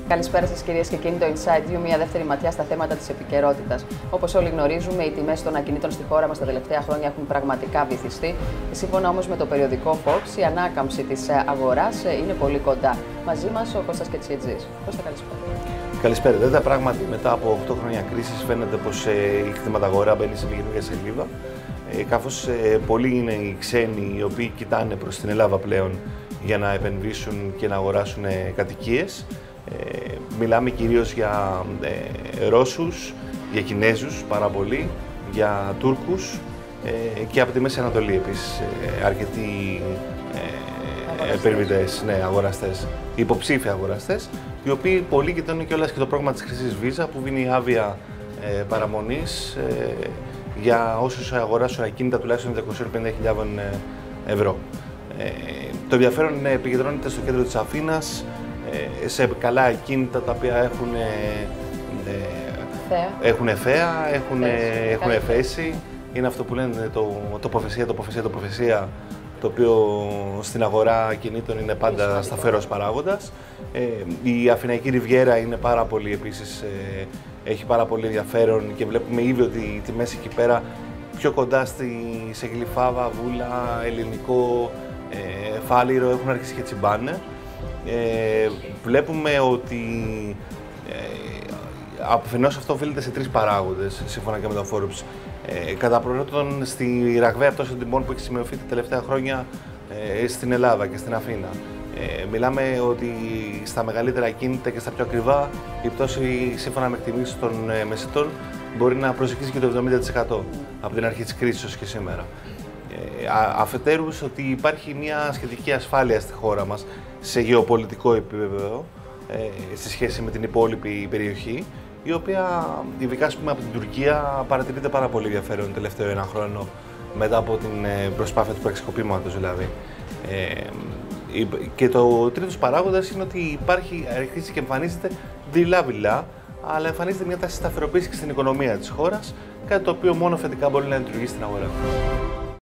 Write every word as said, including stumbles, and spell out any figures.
Καλησπέρα σας κυρίες και κύριοι, το Inside View, μια δεύτερη ματιά στα θέματα της επικαιρότητας. Όπως όλοι γνωρίζουμε, οι τιμές των ακινήτων στη χώρα μας τα τελευταία χρόνια έχουν πραγματικά βυθιστεί. Σύμφωνα όμως με το περιοδικό Forbes, η ανάκαμψη της αγοράς είναι πολύ κοντά. Μαζί μας ο Κώστας Κετσιετζής. Κώστα, καλησπέρα. Καλησπέρα. Βέβαια, πράγματι, μετά από οκτώ χρόνια κρίσης, φαίνεται πως ε, η κτηματαγορά μπαίνει σε μια καινούργια σελίδα. Ε, καθώς ε, πολλοί είναι οι ξένοι οι οποίοι κοιτάνε προς την Ελλάδα πλέον για να επενδύσουν και να αγοράσουν ε, κατοικίες. Ε, μιλάμε κυρίως για ε, Ρώσους, για Κινέζους πάρα πολύ, για Τούρκους ε, και από τη Μέση Ανατολή επίσης ε, αρκετοί ε, επενδυτές, ναι, αγοραστές, υποψήφοι αγοραστές, οι οποίοι πολλοί κοιτάνε κιόλας και το πρόγραμμα της χρυσής βίζα που δίνει άδεια ε, παραμονής ε, για όσους αγοράσουν ακίνητα τουλάχιστον διακόσιες πενήντα χιλιάδες ευρώ. Ε, το ενδιαφέρον επικεντρώνεται στο κέντρο της Αθήνας, ε, σε καλά ακίνητα τα οποία έχουν, ε, έχουν θέα, έχουν, έχουν θέση. Είναι αυτό που λένε το τοποθεσία, τοποθεσία, τοποθεσία, το οποίο στην αγορά ακινήτων είναι πάντα σταθερός παράγοντας. Ε, η Αθηναϊκή Ριβιέρα είναι πάρα πολύ επίσης, ε, έχει πάρα πολύ ενδιαφέρον και βλέπουμε ήδη ότι οι τιμές εκεί πέρα πιο κοντά στη, σε Γλυφάδα, Βούλα, Ελληνικό, ε, Φάληρο έχουν αρχίσει και τσιμπάνε. Ε, βλέπουμε ότι ε, αφενός αυτό οφείλεται σε τρεις παράγοντες, σύμφωνα και με το Forbes. Ε, κατά πρώτον, στη ραγδαία πτώση των τιμών που έχει σημειωθεί τα τελευταία χρόνια ε, στην Ελλάδα και στην Αθήνα. Ε, μιλάμε ότι στα μεγαλύτερα ακίνητα και στα πιο ακριβά η πτώση, σύμφωνα με εκτιμήσεις των ε, μεσητών, μπορεί να προσεγγίσει και το εβδομήντα τοις εκατό από την αρχή της κρίσης ως και σήμερα. Ε, αφετέρου, ότι υπάρχει μια σχετική ασφάλεια στη χώρα μας σε γεωπολιτικό επίπεδο ε, σε σχέση με την υπόλοιπη περιοχή, η οποία, ειδικά ας πούμε, από την Τουρκία παρατηρείται πάρα πολύ ενδιαφέρον το τελευταίο ένα χρόνο μετά από την προσπάθεια του πραξικοπήματος δηλαδή. Ε, και το τρίτος παράγοντας είναι ότι υπάρχει, αρχίζει και εμφανίζεται δειλά-δειλά, αλλά εμφανίζεται μια τάση σταθεροποίησης στην οικονομία της χώρας, κάτι το οποίο μόνο θετικά μπορεί να λειτουργήσει στην αγορά.